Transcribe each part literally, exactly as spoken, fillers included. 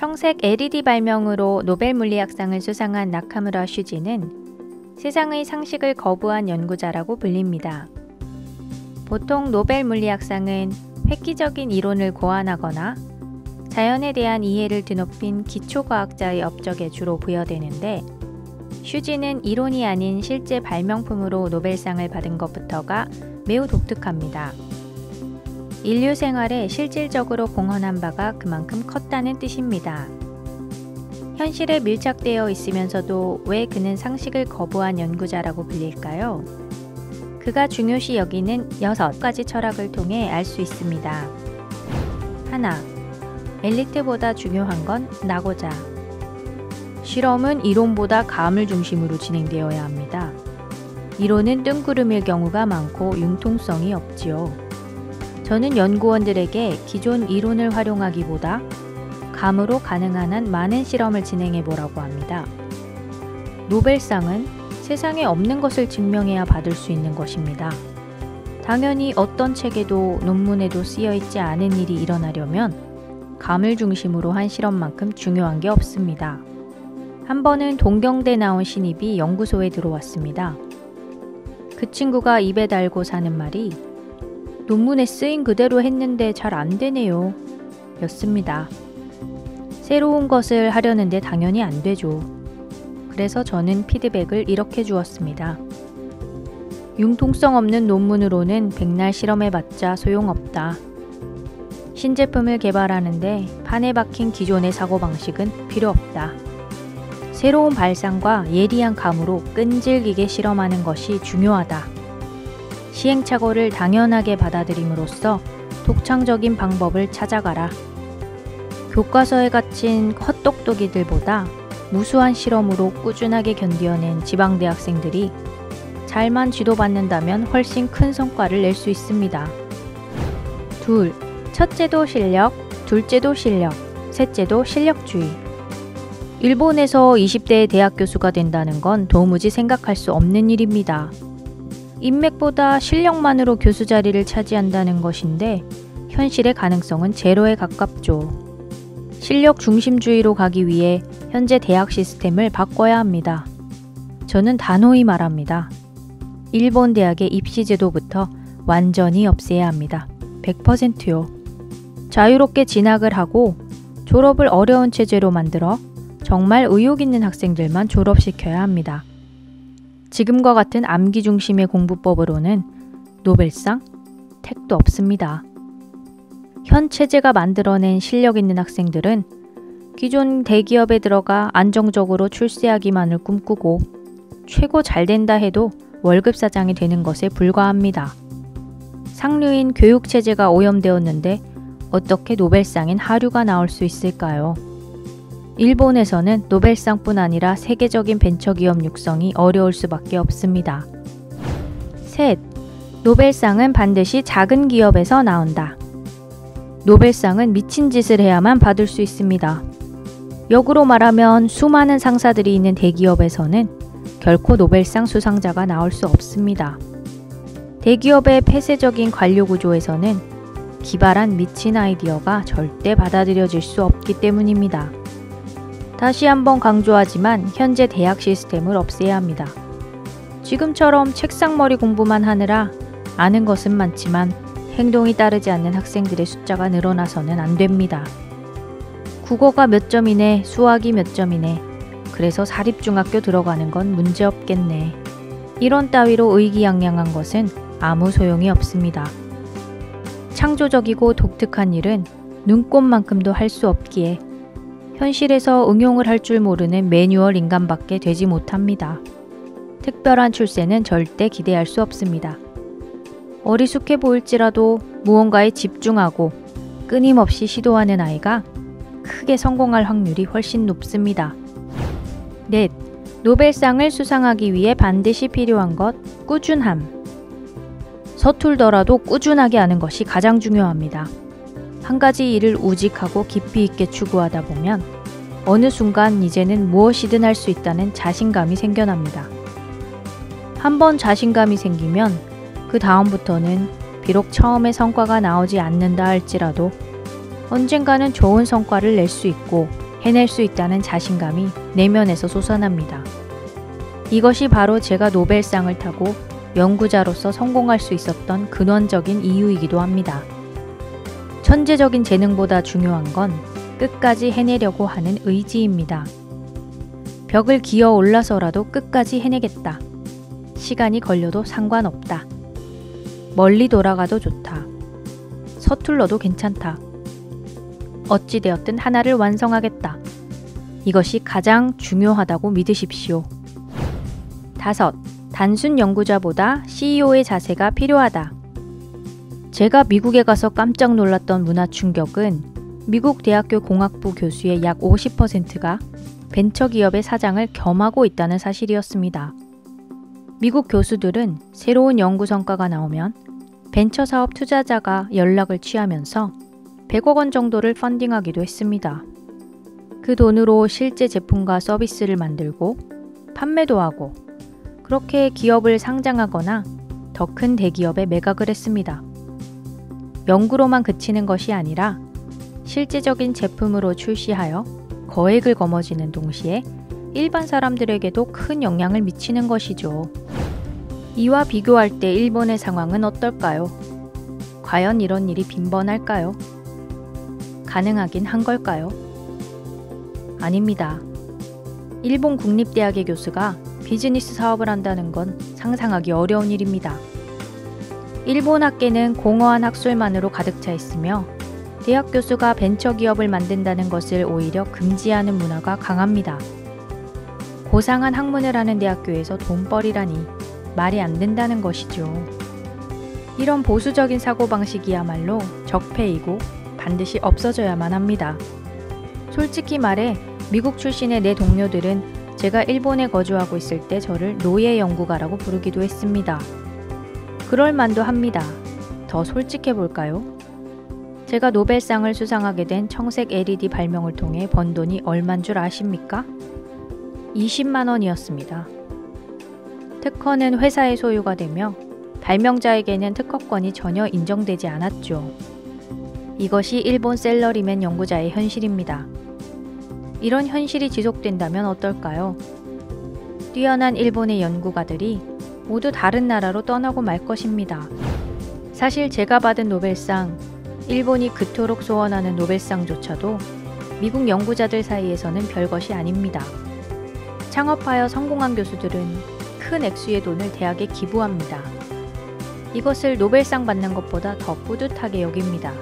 청색 엘이디 발명으로 노벨 물리학상을 수상한 나카무라 슈지는 세상의 상식을 거부한 연구자라고 불립니다. 보통 노벨 물리학상은 획기적인 이론을 고안하거나 자연에 대한 이해를 드높인 기초과학자의 업적에 주로 부여되는데, 슈지는 이론이 아닌 실제 발명품으로 노벨상을 받은 것부터가 매우 독특합니다. 인류 생활에 실질적으로 공헌한 바가 그만큼 컸다는 뜻입니다. 현실에 밀착되어 있으면서도 왜 그는 상식을 거부한 연구자라고 불릴까요? 그가 중요시 여기는 여섯 가지 철학을 통해 알 수 있습니다. 하나. 엘리트보다 중요한 건 나고자. 실험은 이론보다 감을 중심으로 진행되어야 합니다. 이론은 뜬구름일 경우가 많고 융통성이 없지요. 저는 연구원들에게 기존 이론을 활용하기보다 감으로 가능한 한 많은 실험을 진행해 보라고 합니다. 노벨상은 세상에 없는 것을 증명해야 받을 수 있는 것입니다. 당연히 어떤 책에도 논문에도 쓰여 있지 않은 일이 일어나려면 감을 중심으로 한 실험만큼 중요한 게 없습니다. 한 번은 동경대 나온 신입이 연구소에 들어왔습니다. 그 친구가 입에 달고 사는 말이 논문에 쓰인 그대로 했는데 잘 안 되네요 였습니다. 새로운 것을 하려는데 당연히 안 되죠. 그래서 저는 피드백을 이렇게 주었습니다. 융통성 없는 논문으로는 백날 실험해봤자 소용없다. 신제품을 개발하는데 판에 박힌 기존의 사고방식은 필요 없다. 새로운 발상과 예리한 감으로 끈질기게 실험하는 것이 중요하다. 시행착오를 당연하게 받아들임으로써 독창적인 방법을 찾아가라. 교과서에 갇힌 헛똑똑이들보다 무수한 실험으로 꾸준하게 견뎌낸 지방대학생들이 잘만 지도받는다면 훨씬 큰 성과를 낼 수 있습니다. 둘. 첫째도 실력, 둘째도 실력, 셋째도 실력주의. 일본에서 이십 대의 대학 교수가 된다는 건 도무지 생각할 수 없는 일입니다. 인맥보다 실력만으로 교수 자리를 차지한다는 것인데 현실의 가능성은 제로에 가깝죠. 실력 중심주의로 가기 위해 현재 대학 시스템을 바꿔야 합니다. 저는 단호히 말합니다. 일본 대학의 입시 제도부터 완전히 없애야 합니다. 백 퍼센트요. 자유롭게 진학을 하고 졸업을 어려운 체제로 만들어 정말 의욕 있는 학생들만 졸업시켜야 합니다. 지금과 같은 암기 중심의 공부법으로는 노벨상? 택도 없습니다. 현 체제가 만들어낸 실력 있는 학생들은 기존 대기업에 들어가 안정적으로 출세하기만을 꿈꾸고 최고 잘 된다 해도 월급 사장이 되는 것에 불과합니다. 상류인 교육 체제가 오염되었는데 어떻게 노벨상인 하류가 나올 수 있을까요? 일본에서는 노벨상뿐 아니라 세계적인 벤처기업 육성이 어려울 수밖에 없습니다. 셋. 노벨상은 반드시 작은 기업에서 나온다. 노벨상은 미친 짓을 해야만 받을 수 있습니다. 역으로 말하면 수많은 상사들이 있는 대기업에서는 결코 노벨상 수상자가 나올 수 없습니다. 대기업의 폐쇄적인 관료 구조에서는 기발한 미친 아이디어가 절대 받아들여질 수 없기 때문입니다. 다시 한번 강조하지만 현재 대학 시스템을 없애야 합니다. 지금처럼 책상머리 공부만 하느라 아는 것은 많지만 행동이 따르지 않는 학생들의 숫자가 늘어나서는 안 됩니다. 국어가 몇 점이네, 수학이 몇 점이네, 그래서 사립중학교 들어가는 건 문제없겠네. 이런 따위로 의기양양한 것은 아무 소용이 없습니다. 창조적이고 독특한 일은 눈꽃만큼도 할 수 없기에 현실에서 응용을 할 줄 모르는 매뉴얼 인간밖에 되지 못합니다. 특별한 출세는 절대 기대할 수 없습니다. 어리숙해 보일지라도 무언가에 집중하고 끊임없이 시도하는 아이가 크게 성공할 확률이 훨씬 높습니다. 넷. 노벨상을 수상하기 위해 반드시 필요한 것, 꾸준함. 서툴더라도 꾸준하게 하는 것이 가장 중요합니다. 한 가지 일을 우직하고 깊이 있게 추구하다 보면 어느 순간 이제는 무엇이든 할 수 있다는 자신감이 생겨납니다. 한번 자신감이 생기면 그 다음부터는 비록 처음에 성과가 나오지 않는다 할지라도 언젠가는 좋은 성과를 낼 수 있고 해낼 수 있다는 자신감이 내면에서 솟아납니다. 이것이 바로 제가 노벨상을 타고 연구자로서 성공할 수 있었던 근원적인 이유이기도 합니다. 천재적인 재능보다 중요한 건 끝까지 해내려고 하는 의지입니다. 벽을 기어 올라서라도 끝까지 해내겠다. 시간이 걸려도 상관없다. 멀리 돌아가도 좋다. 서툴러도 괜찮다. 어찌되었든 하나를 완성하겠다. 이것이 가장 중요하다고 믿으십시오. 다섯. 단순 연구자보다 씨이오의 자세가 필요하다. 제가 미국에 가서 깜짝 놀랐던 문화 충격은 미국 대학교 공학부 교수의 약 오십 퍼센트가 벤처기업의 사장을 겸하고 있다는 사실이었습니다. 미국 교수들은 새로운 연구 성과가 나오면 벤처사업 투자자가 연락을 취하면서 백억 원 정도를 펀딩하기도 했습니다. 그 돈으로 실제 제품과 서비스를 만들고 판매도 하고 그렇게 기업을 상장하거나 더 큰 대기업에 매각을 했습니다. 연구로만 그치는 것이 아니라 실제적인 제품으로 출시하여 거액을 거머쥐는 동시에 일반 사람들에게도 큰 영향을 미치는 것이죠. 이와 비교할 때 일본의 상황은 어떨까요? 과연 이런 일이 빈번할까요? 가능하긴 한 걸까요? 아닙니다. 일본 국립대학의 교수가 비즈니스 사업을 한다는 건 상상하기 어려운 일입니다. 일본 학계는 공허한 학술만으로 가득 차 있으며 대학 교수가 벤처기업을 만든다는 것을 오히려 금지하는 문화가 강합니다. 고상한 학문을 하는 대학교에서 돈벌이라니 말이 안 된다는 것이죠. 이런 보수적인 사고방식이야말로 적폐이고 반드시 없어져야만 합니다. 솔직히 말해 미국 출신의 내 동료들은 제가 일본에 거주하고 있을 때 저를 노예 연구가라고 부르기도 했습니다. 그럴 만도 합니다. 더 솔직해 볼까요? 제가 노벨상을 수상하게 된 청색 엘이디 발명을 통해 번 돈이 얼만 줄 아십니까? 이십만 원이었습니다. 특허는 회사의 소유가 되며 발명자에게는 특허권이 전혀 인정되지 않았죠. 이것이 일본 셀러리맨 연구자의 현실입니다. 이런 현실이 지속된다면 어떨까요? 뛰어난 일본의 연구가들이 모두 다른 나라로 떠나고 말 것입니다. 사실 제가 받은 노벨상, 일본이 그토록 소원하는 노벨상조차도 미국 연구자들 사이에서는 별것이 아닙니다. 창업하여 성공한 교수들은 큰 액수의 돈을 대학에 기부합니다. 이것을 노벨상 받는 것보다 더 뿌듯하게 여깁니다.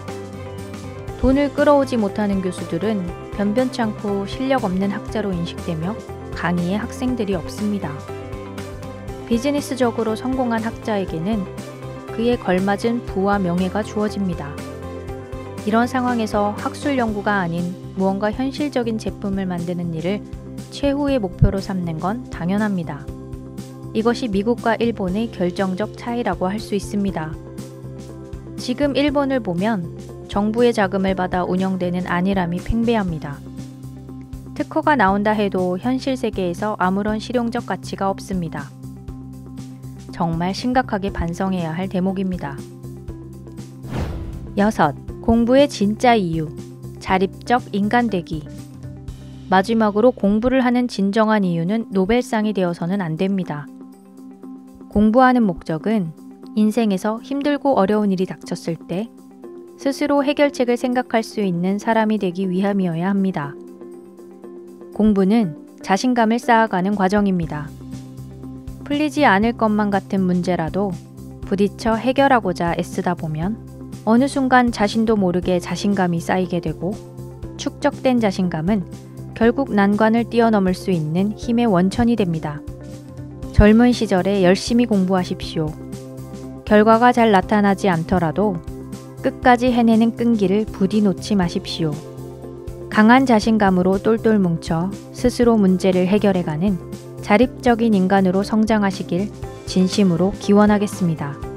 돈을 끌어오지 못하는 교수들은 변변치 않고 실력 없는 학자로 인식되며 강의에 학생들이 없습니다. 비즈니스적으로 성공한 학자에게는 그에 걸맞은 부와 명예가 주어집니다. 이런 상황에서 학술 연구가 아닌 무언가 현실적인 제품을 만드는 일을 최후의 목표로 삼는 건 당연합니다. 이것이 미국과 일본의 결정적 차이라고 할 수 있습니다. 지금 일본을 보면 정부의 자금을 받아 운영되는 안일함이 팽배합니다. 특허가 나온다 해도 현실 세계에서 아무런 실용적 가치가 없습니다. 정말 심각하게 반성해야 할 대목입니다. 여섯. 공부의 진짜 이유. 자립적 인간되기. 마지막으로 공부를 하는 진정한 이유는 노벨상이 되어서는 안 됩니다. 공부하는 목적은 인생에서 힘들고 어려운 일이 닥쳤을 때 스스로 해결책을 생각할 수 있는 사람이 되기 위함이어야 합니다. 공부는 자신감을 쌓아가는 과정입니다. 풀리지 않을 것만 같은 문제라도 부딪혀 해결하고자 애쓰다 보면 어느 순간 자신도 모르게 자신감이 쌓이게 되고 축적된 자신감은 결국 난관을 뛰어넘을 수 있는 힘의 원천이 됩니다. 젊은 시절에 열심히 공부하십시오. 결과가 잘 나타나지 않더라도 끝까지 해내는 끈기를 부디 놓지 마십시오. 강한 자신감으로 똘똘 뭉쳐 스스로 문제를 해결해가는 자립적인 인간으로 성장하시길 진심으로 기원하겠습니다.